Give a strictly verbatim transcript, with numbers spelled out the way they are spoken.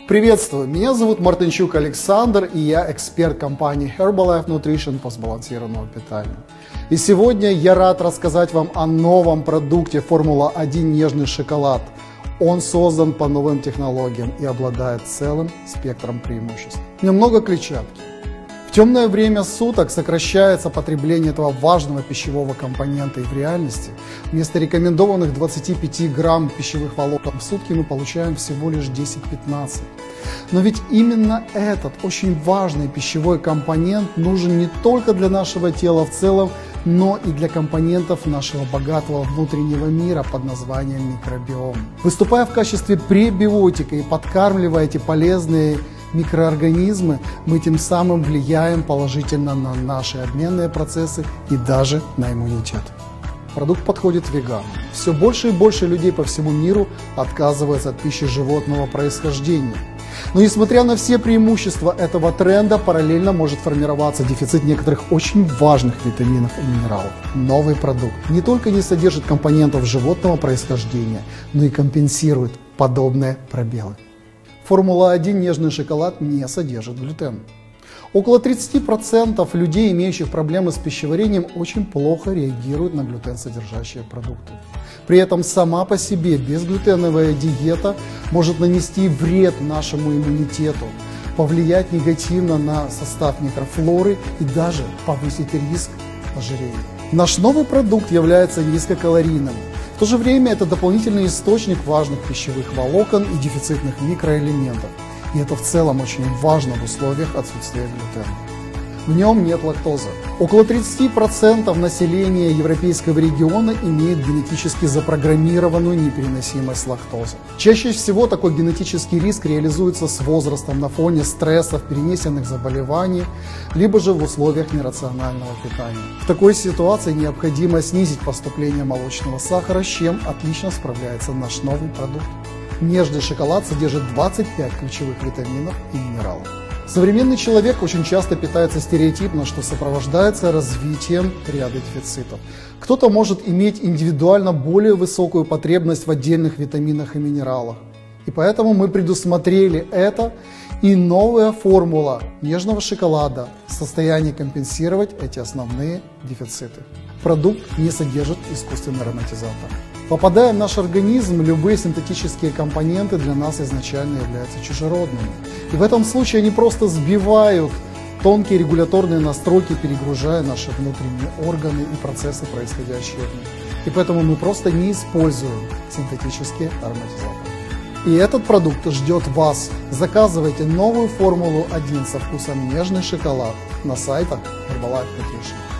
Приветствую, меня зовут Мартынчук Александр, и я эксперт компании Herbalife Nutrition по сбалансированному питанию. И сегодня я рад рассказать вам о новом продукте Формула один нежный шоколад. Он создан по новым технологиям и обладает целым спектром преимуществ. В нем много клетчатки. В темное время суток сокращается потребление этого важного пищевого компонента, и в реальности вместо рекомендованных двадцати пяти грамм пищевых волокон в сутки мы получаем всего лишь десять-пятнадцать. Но ведь именно этот очень важный пищевой компонент нужен не только для нашего тела в целом, но и для компонентов нашего богатого внутреннего мира под названием микробиом. Выступая в качестве пребиотика и подкармливая эти полезные микроорганизмы, мы тем самым влияем положительно на наши обменные процессы и даже на иммунитет. Продукт подходит веганам. Все больше и больше людей по всему миру отказываются от пищи животного происхождения. Но несмотря на все преимущества этого тренда, параллельно может формироваться дефицит некоторых очень важных витаминов и минералов. Новый продукт не только не содержит компонентов животного происхождения, но и компенсирует подобные пробелы. Формула один нежный шоколад не содержит глютена. Около тридцати процентов людей, имеющих проблемы с пищеварением, очень плохо реагируют на глютен-содержащие продукты. При этом сама по себе безглютеновая диета может нанести вред нашему иммунитету, повлиять негативно на состав микрофлоры и даже повысить риск ожирения. Наш новый продукт является низкокалорийным. В то же время это дополнительный источник важных пищевых волокон и дефицитных микроэлементов. И это в целом очень важно в условиях отсутствия глютена. В нем нет лактозы. Около тридцати процентов населения европейского региона имеет генетически запрограммированную непереносимость лактозы. Чаще всего такой генетический риск реализуется с возрастом на фоне стрессов, перенесенных заболеваний, либо же в условиях нерационального питания. В такой ситуации необходимо снизить поступление молочного сахара, с чем отлично справляется наш новый продукт. Нежный шоколад содержит двадцать пять ключевых витаминов и минералов. Современный человек очень часто питается стереотипно, что сопровождается развитием ряда дефицитов. Кто-то может иметь индивидуально более высокую потребность в отдельных витаминах и минералах. И поэтому мы предусмотрели это, и новая формула нежного шоколада в состоянии компенсировать эти основные дефициты. Продукт не содержит искусственный ароматизатор. Попадая в наш организм, любые синтетические компоненты для нас изначально являются чужеродными. И в этом случае они просто сбивают тонкие регуляторные настройки, перегружая наши внутренние органы и процессы, происходящие в них. И поэтому мы просто не используем синтетические ароматизаторы. И этот продукт ждет вас. Заказывайте новую Формулу один со вкусом нежный шоколад на сайтах Herbalife Nutrition.